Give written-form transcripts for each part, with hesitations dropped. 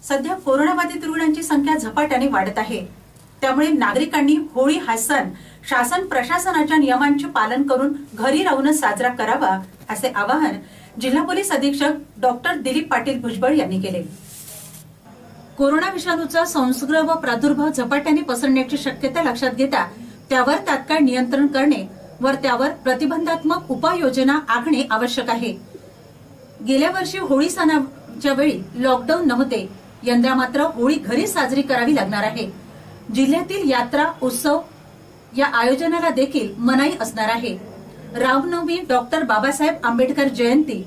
सध्या कोरोनाबाधित रुग्णांची संख्या झपाट्याने वाढत आहे। त्यामुळे नागरिकांनी होळी हा सण शासन प्रशासनाच्या नियमांचे पालन करून घरी राहूनच साजरा करावा असे आवाहन जिल्हा पोलीस अधीक्षक डॉक्टर दिलीप पाटील भुजबळ यांनी केले। कोरोना विषाणूचा संसर्ग व प्रादुर्भाव झपाट्याने पसरण्याची शक्यता लक्षात घेता त्यावर तात्काळ नियंत्रण करणे व त्यावर प्रतिबंधात्मक उपाययोजना आखणे आवश्यक आहे। गेल्या वर्षी होळी सणाच्या वेळी लॉकडाऊन नव्हते, यंदा मात्र होळी घरी साजरी करावी लागणार आहे। जिल्ह्यातील यात्रा उत्सव या आयोजनाला देखील मनाई असणार आहे। रामनवमी, डॉक्टर बाबासाहेब आंबेडकर जयंती,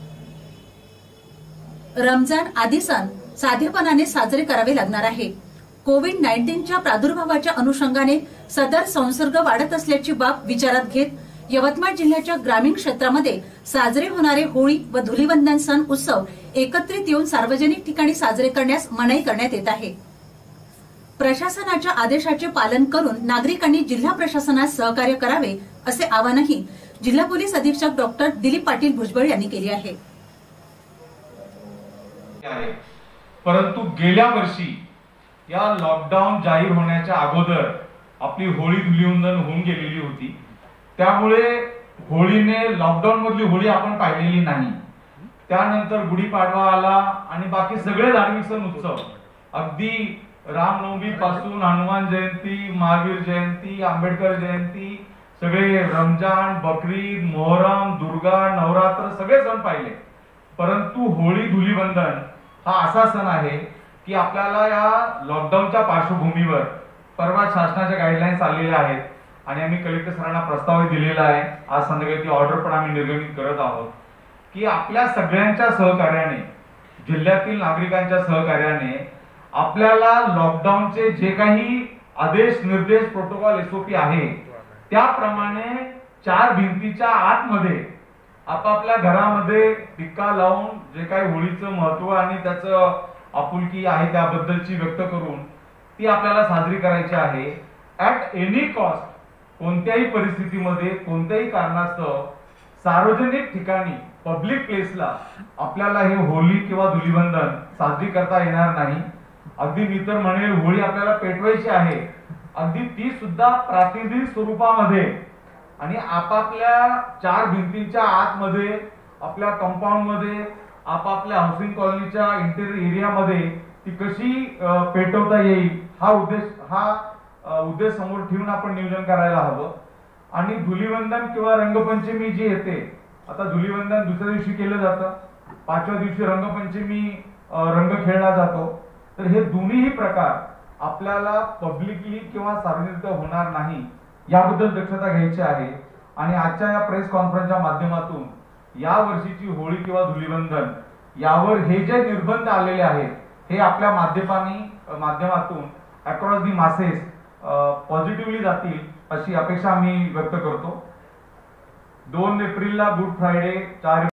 रमजान आदी सण साधेपणाने साजरे करावे लागणार आहे। कोविड-19च्या प्रादुर्भावाच्या अनुषंगाने सदर संसर्ग वाढत असल्याची बाब विचारात घेत यवतमाळ जिल्ह्याच्या ग्रामीण क्षेत्रामध्ये साजरे होणारे होळी व धुलीवंदन सण उत्सव एकत्रित येऊन सार्वजनिक ठिकाणी साजरे करण्यास मनाई करण्यात येत आहे। प्रशासनाच्या आदेशाचे पालन करून नागरिकांनी जिल्हा प्रशासनास सहकार्य करावे असे आवाहनही जिल्हा पोलीस अधीक्षक डॉक्टर दिलीप पाटील भुजबळ यांनी केले आहे। परंतु गेल्या वर्षी या लॉकडाऊन जाहीर होण्याच्या अगोदर आपली होळी धुलीवंदन होऊन गेलेली होती। त्यामुळे होळीने लॉकडाऊन मधली होळी आपण पाहिलेली नाही। त्यानंतर गुढीपाडवा आला आणि बाकी सगळे धार्मिक सण उत्सव, अगदी रामनवमी पासून हनुमान जयंती, महावीर जयंती, आंबेडकर जयंती, सगळे रमजान, बकरीद, मोहरम, दुर्गा, नवरात्र सगळे सण पाहिले। परंतु होळी धुलीवंदन हा असा सण आहे की आपल्याला या लॉकडाऊनच्या पार्श्वभूमीवर परवा शासनाच्या गाईडलाईन्स आलेल्या आहेत आणि आम्ही कलेक्टर सरांना प्रस्ताव दिलेला आहे। आज संध्याकाळी ती ऑर्डर पण आम्ही निर्गमित करत आहोत की आपल्या सगळ्यांच्या सहकार्याने, जिल्ह्यातील नागरिकांच्या सहकार्याने आपल्याला लॉकडाऊनचे जे काही आदेश, निर्देश, प्रोटोकॉल, एसओपी आहे त्याप्रमाणे चार भिंतीच्या आतमध्ये आपापल्या घरामध्ये टिक्का लावून जे काही होळीचं महत्व आणि त्याचं आपुलकी आहे त्याबद्दलची व्यक्त करून ती आपल्याला साजरी करायची आहे। ऍट एनी कॉस्ट, कोणत्याही परिस्थितीमध्ये, कोणत्याही कारणास्तव सार्वजनिक ठिकाणी, पब्लिक प्लेसला आपल्याला हे होळी किंवा धुलीवंदन साजरी करता येणार नाही। अगदी मी तर म्हणेल होळी आपल्याला पेटवायची आहे, अगदी ती सुद्धा प्रातिनिधिक स्वरूपामध्ये आणि आपापल्या चार भिंतींच्या आतमध्ये, आपल्या कंपाऊंड मध्ये, आपापल्या हाऊसिंग कॉलनीच्या इंटेरियर एरियामध्ये ती कशी पेटवता येईल हा उद्देश समोर ठेवून आपण नियोजन करायला हवं। आणि धुलीवंदन किंवा रंगपंचमी जी येते, आता धुलीवंदन दुसऱ्या दिवशी केलं जातं, पाचव्या दिवशी रंगपंचमी रंग खेळला जातो। तर हे दोन्ही प्रकार आपल्याला पब्लिकली किंवा सार्वजनिक होणार नाही याबद्दल दक्षता घ्यायची आहे। आणि आजच्या या प्रेस कॉन्फरन्सच्या माध्यमातून या वर्षीची होळी किंवा धुलीवंदन यावर हे जे निर्बंध आलेले आहेत हे आपल्या माध्यमातून अक्रॉस दी मासेस पॉझिटिव्हली जातील अशी अपेक्षा मी व्यक्त करतो। 2 एप्रिलला गुड फ्रायडे, 4